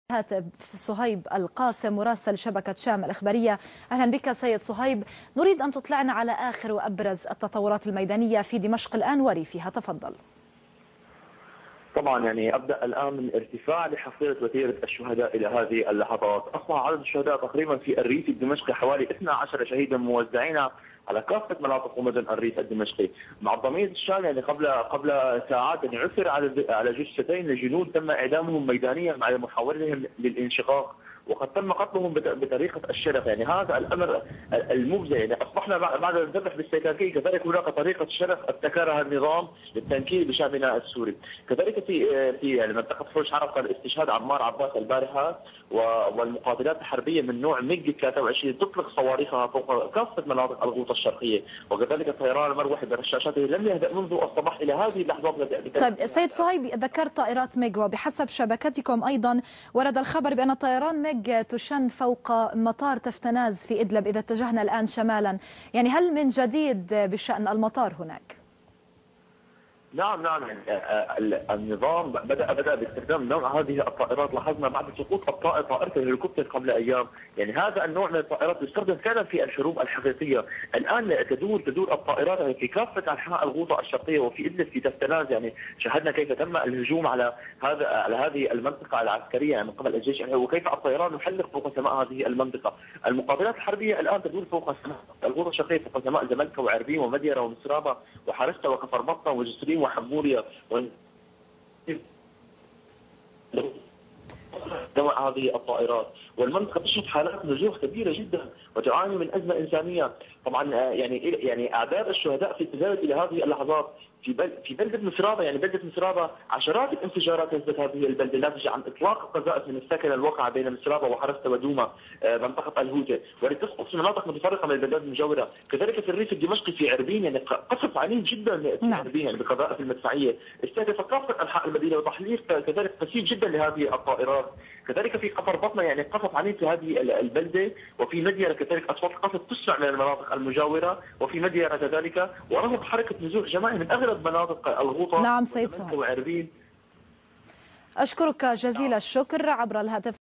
هاتف صهيب القاسم مراسل شبكة شام الإخبارية. أهلا بك سيد صهيب، نريد أن تطلعنا على آخر وأبرز التطورات الميدانية في دمشق الآن وريفها، تفضل. طبعا ابدا الان من ارتفاع لحصيله وتيره الشهداء الى هذه اللحظات، اصبح عدد الشهداء تقريبا في الريف الدمشقي حوالي 12 شهيدا موزعين على كافه مناطق ومدن الريف الدمشقي، مع الضمير الشام قبل ساعات عثر على جثتين لجنود تم اعدامهم ميدانيا مع محاولتهم للانشقاق، وقد تم قتلهم بطريقه الشرق، هذا الامر المفزع، اصبحنا بعد ان ذبح بالسكاكين، كذلك هناك طريقه شرق ابتكرها النظام للتنكيل بشعبنا السوري، كذلك في منطقه حوش عرفه الاستشهاد عمار عباس البارحه والمقاتلات الحربيه من نوع ميج 23 تطلق صواريخها فوق كافه مناطق الغوطه الشرقيه، وكذلك الطيران المروحي برشاشاته لم يهدأ منذ الصباح الى هذه اللحظات. طيب سيد صهيب، ذكرت طائرات ميج، وبحسب شبكتكم ايضا ورد الخبر بان طيران ميج تشن فوق مطار تفتناز في إدلب اذا اتجهنا الان شمالا، هل من جديد بشأن المطار هناك؟ نعم النظام بدأ باستخدام نوع هذه الطائرات، لاحظنا بعد سقوط طائرة الهليكوبتر قبل ايام، هذا النوع من الطائرات يستخدم فعلا في الحروب الحقيقيه، الان تدور الطائرات في كافه انحاء الغوطه الشرقيه وفي ادلب في تفتناز، شاهدنا كيف تم الهجوم على هذه المنطقه العسكريه من قبل الجيش، وكيف الطيران يحلق فوق سماء هذه المنطقه، المقاتلات الحربيه الان تدور فوق سماء الغوطه الشرقيه، فوق سماء زملكه وعربين ومديره ومسرابه وحارسته وكفر بطه وجسرين وحموريا نوع هذه الطائرات، والمنطقه تشهد حالات نزوح كبيره جدا وتعاني من ازمه انسانيه، طبعا اعداد الشهداء في تزايد الى هذه اللحظات في بلده مسرابه، بلده مسرابه عشرات الانفجارات هزت هذه البلده ناتجه عن اطلاق القذائف من السكن الواقعه بين مسرابه وحرسته ودوما منطقه الهوته، ولتسقط في مناطق متفرقه من البلدات المجاوره، كذلك في الريف الدمشقي في عربين قصف عنيف جدا في عربين بقذائف المدفعيه استهدف كافه انحاء المدينه وتحليق كذلك كثير جدا لهذه الطائرات، كذلك في قفر بطنه قصف عنيف في هذه البلده، وفي مديره كذلك اصوات القصف تسمع من المناطق المجاوره، وفي مديره كذلك، ورغم حركه نزوح جماعي من اغلب مناطق الغوطه. نعم سيد صهيب، أشكرك جزيل الشكر عبر الهاتف.